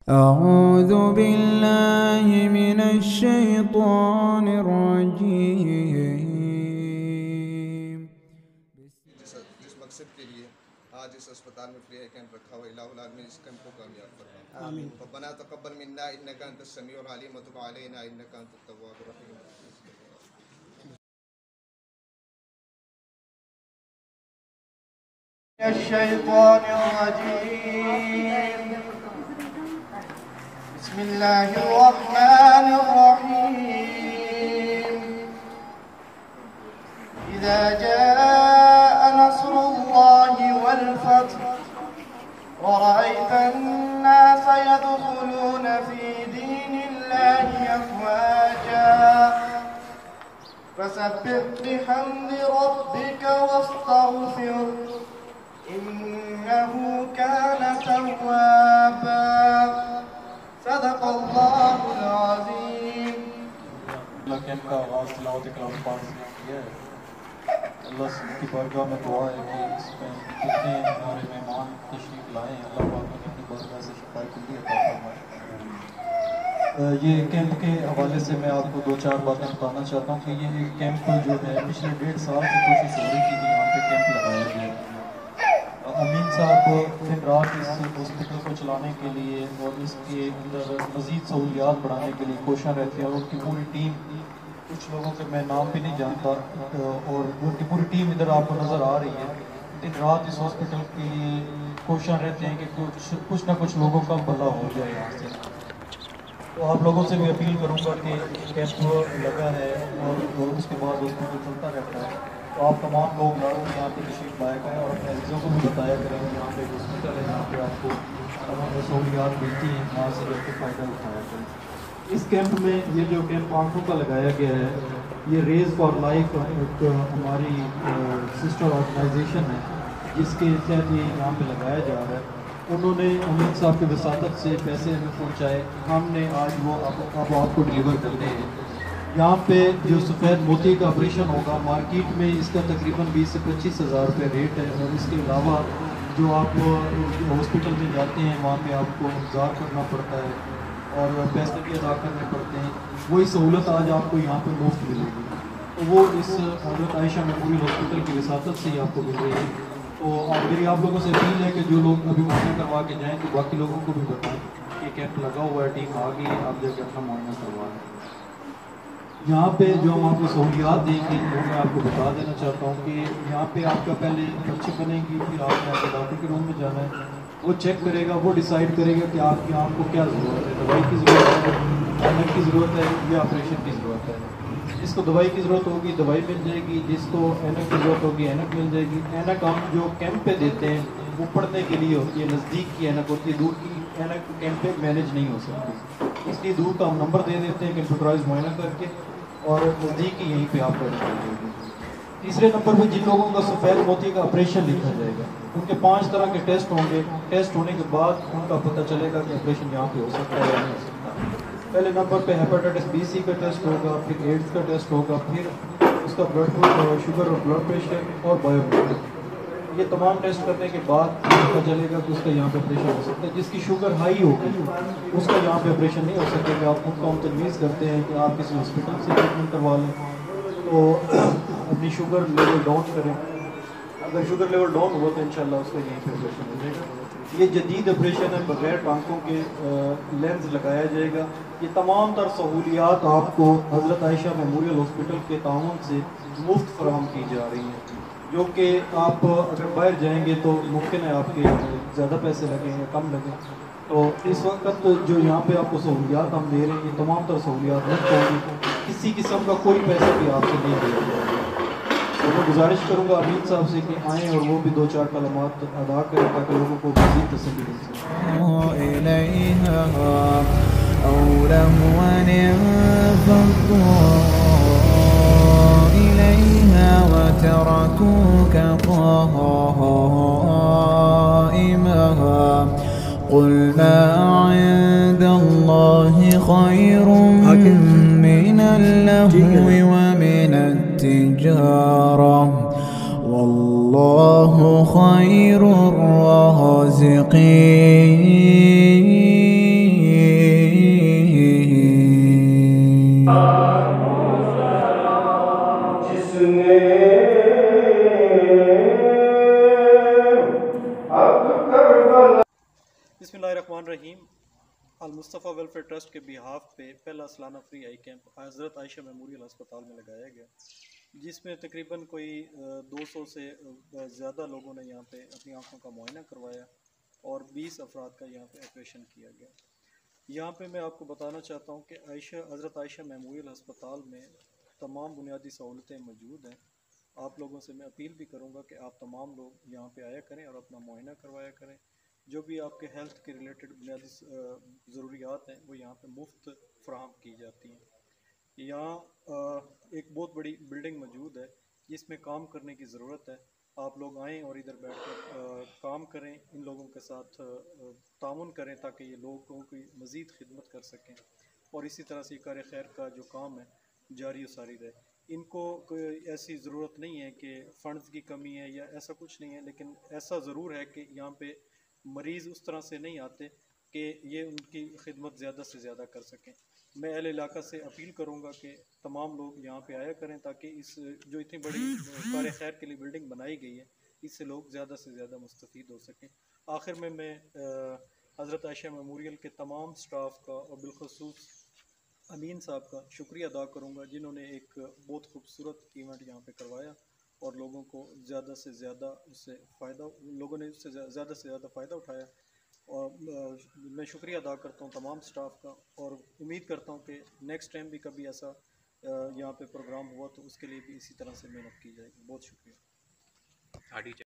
أعوذ بالله من الشيطان الرجيم. جس مقصد کے لیے آج اس اسپتال میں فری کیمپ رکھا ہوا الہ العالمین اس کیمپ کو کامیاب فرما. آمین. ربنا تقبل منا انك انت السميع العليم وتب علينا انك انت التواب الرحيم. الشيطان الرجيم. بسم الله الرحمن الرحيم. إذا جاء نصر الله والفتح ورأيت الناس يدخلون في دين الله أفواجا فسبح بحمد ربك واستغفره إنه كان توابا. صدق الله العظيم. اللہ کیمپ کا آغاز تلاوت کلام پاک سے کیا ہے. اللہ سے کی بارگاہ میں دعا ہے کہ اس میں جتنے ہمارے مہمان تشریف لائے ہیں اللہ پاک نے اپنی بارگاہ سے شفا کلی عطا فرمائے. یہ کیمپ کے حوالے سے میں آپ کو دو چار باتیں بتانا چاہتا ہوں کہ یہ کیمپ جو ہے پچھلے 1.5 سال سے کوشش ہو رہی تھی کہ یہاں پہ کیمپ لگایا گیا. امین صاحب دن رات اس ہاسپٹل کو چلانے کے لیے اور اس کے اندر مزید سہولیات بڑھانے کے لیے کوشاں رہتے ہیں اور ان کی پوری ٹیم، کچھ لوگوں کے میں نام بھی نہیں جانتا اور ان کی پوری ٹیم ادھر آپ کو نظر آ رہی ہے. دن رات اس ہاسپٹل کے لیے کوشاں رہتے ہیں کہ کچھ نہ کچھ لوگوں کا بھلا ہو جائے یہاں سے. تو آپ لوگوں سے بھی اپیل کروں گا کہ کیمپ لگا ہے اور اس کے بعد ہاسپٹل چلتا رہتا ہے تو آپ تمام لوگ یہاں پہ تشریف لایا کریں اور اپنے عزیزوں کو بھی بتایا کریں یہاں پہ ایک ہاسپٹل ہے جہاں پہ آپ کو تمام سہولیات ملتی ہیں، وہاں سے رہ کے فائدہ اٹھایا کریں. اس کیمپ میں یہ جو کیمپ آنکھوں کا لگایا گیا ہے یہ ریز فار لائف ایک ہماری سسٹر آرگنائزیشن ہے جس کے تحت یہ یہاں پہ لگایا جا رہا ہے. انہوں نے امین صاحب کی وساطت سے پیسے ہمیں پہنچائے، ہم نے آج وہ آپ کو ڈلیور کرنے ہیں. یہاں پہ جو سفید موتی کا آپریشن ہوگا مارکیٹ میں اس کا تقریباً 20 سے 25 ہزار روپے ریٹ ہے اور اس کے علاوہ جو آپ ہاسپٹل میں جاتے ہیں وہاں پہ آپ کو انتظار کرنا پڑتا ہے اور پیسے بھی ادا کرنے پڑتے ہیں. وہی سہولت آج آپ کو یہاں پہ مفت ملے گی تو وہ اس حضرت عائشہ میموریل ہاسپٹل کی وساطت سے ہی آپ کو مل رہی ہے. تو میری آپ لوگوں سے اپیل ہے کہ جو لوگ ابھی معائنہ کروا کے جائیں تو باقی لوگوں کو بھی بتائیں کہ کیمپ لگا ہوا ہے، ٹیم آ گئی ہے، آپ جا کے اپنا معائنہ کروا لیں. یہاں پہ جو ہم آپ کو سہولیات دیں گے وہ میں آپ کو بتا دینا چاہتا ہوں کہ یہاں پہ آپ کا پہلے پرچی بنے گی، پھر آپ نے ڈاکٹر کے روم میں جانا ہے، وہ چیک کرے گا، وہ ڈیسائیڈ کرے گا کہ آپ کی آنکھ کو کیا ضرورت ہے، دوائی کی ضرورت ہے، اینک کی ضرورت ہے یا آپریشن کی ضرورت ہے. جس کو دوائی کی ضرورت ہوگی دوائی مل جائے گی، جس کو اینک کی ضرورت ہوگی اینک مل جائے گی. اینک ہم جو کیمپ پہ دیتے ہیں وہ پڑھنے کے لیے ہوتی ہے، نزدیک کی اینک ہوتی ہے، دور کی اینک کیمپ پہ مینیج نہیں ہو سکتی، اس لیے دور کا ہم نمبر دے دیتے ہیں کمپیوٹرائز معائنہ کر کے اور نزدیک ہی یہیں پہ آپ کو دکھائی جائے گی. تیسرے نمبر پہ جن لوگوں کا سفید موتی کا آپریشن لکھا جائے گا ان کے 5 طرح کے ٹیسٹ ہوں گے. ٹیسٹ ہونے کے بعد ان کا پتہ چلے گا کہ آپریشن یہاں پہ ہو سکتا ہے یا نہیں ہو سکتا. پہلے نمبر پہ ہیپاٹائٹس بی سی کا ٹیسٹ ہوگا، پھر ایڈس کا ٹیسٹ ہوگا، پھر اس کا بلڈ شوگر اور بلڈ پریشر اور بایومیٹرک. یہ تمام ٹیسٹ کرنے کے بعد پتہ چلے گا کہ اس کا یہاں پہ آپریشن ہو سکتا ہے. جس کی شوگر ہائی ہوگی اس کا یہاں پہ آپریشن نہیں ہو سکے گا. آپ ان کو ہم تجویز کرتے ہیں کہ آپ کسی ہاسپٹل سے ٹریٹمنٹ کروا لیں تو اپنی شوگر لیول ڈاؤن کریں. اگر شوگر لیول ڈاؤن ہوا تو انشاءاللہ اس کا یہیں پہ آپریشن ہو جائے گا. یہ جدید آپریشن ہے، بغیر ٹانکوں کے لینز لگایا جائے گا. یہ تمام تر سہولیات آپ کو حضرت عائشہ میموریل ہاسپٹل کے تعاون سے مفت فراہم کی جا رہی ہیں، جو کہ آپ اگر باہر جائیں گے تو ممکن ہے آپ کے زیادہ پیسے لگیں یا کم لگیں. تو اس وقت جو یہاں پہ آپ کو سہولیات ہم دے رہے ہیں یہ تمام تر سہولیات مفت ہوں گی، کسی قسم کا کوئی پیسہ بھی آپ سے نہیں دیا جائے گا. تو میں گزارش کروں گا امین صاحب سے کہ آئیں اور وہ بھی 2-4 کلمات ادا کریں تاکہ لوگوں کو مزید تسلی مل سکے. وتركوك قائما قل ما عند الله خير من اللهو ومن التجارة والله خير الرازقين. الرحیم المصطفیٰ ویلفیئر ٹرسٹ کے بہاف پہ پہلا سالانہ فری آئی کیمپ حضرت عائشہ میموریل ہسپتال میں لگایا گیا، جس میں تقریباً کوئی 200 سے زیادہ لوگوں نے یہاں پہ اپنی آنکھوں کا معائنہ کروایا اور 20 افراد کا یہاں پہ آپریشن کیا گیا۔ یہاں پہ میں آپ کو بتانا چاہتا ہوں کہ حضرت عائشہ میموریل ہسپتال میں تمام بنیادی سہولتیں موجود ہیں۔ آپ لوگوں سے میں اپیل بھی کروں گا کہ آپ تمام لوگ یہاں پہ آیا کریں اور اپنا معائنہ کروایا کریں۔ جو بھی آپ کے ہیلتھ کے ریلیٹڈ بنیادی ضروریات ہیں وہ یہاں پہ مفت فراہم کی جاتی ہیں۔ یہاں ایک بہت بڑی بلڈنگ موجود ہے جس میں کام کرنے کی ضرورت ہے۔ آپ لوگ آئیں اور ادھر بیٹھ کر کام کریں، ان لوگوں کے ساتھ تعاون کریں تاکہ یہ لوگوں کی مزید خدمت کر سکیں، اور اسی طرح سے کار خیر کا جو کام ہے جاری و ساری رہے۔ ان کو کوئی ایسی ضرورت نہیں ہے کہ فنڈز کی کمی ہے یا ایسا کچھ نہیں ہے، لیکن ایسا ضرور ہے کہ یہاں پہ مریض اس طرح سے نہیں آتے کہ یہ ان کی خدمت زیادہ سے زیادہ کر سکیں۔ میں اہل علاقہ سے اپیل کروں گا کہ تمام لوگ یہاں پہ آیا کریں تاکہ اس جو اتنی بڑی کار خیر کے لیے بلڈنگ بنائی گئی ہے اس سے لوگ زیادہ سے زیادہ مستفید ہو سکیں۔ آخر میں حضرت عائشہ میموریل کے تمام سٹاف کا اور بالخصوص امین صاحب کا شکریہ ادا کروں گا، جنہوں نے ایک بہت خوبصورت ایونٹ یہاں پہ کروایا اور لوگوں کو زیادہ سے زیادہ اس سے زیادہ سے زیادہ فائدہ اٹھایا۔ اور میں شکریہ ادا کرتا ہوں تمام سٹاف کا، اور امید کرتا ہوں کہ نیکسٹ ٹائم بھی کبھی ایسا یہاں پہ پروگرام ہوا تو اس کے لیے بھی اسی طرح سے محنت کی جائے گی۔ بہت شکریہ۔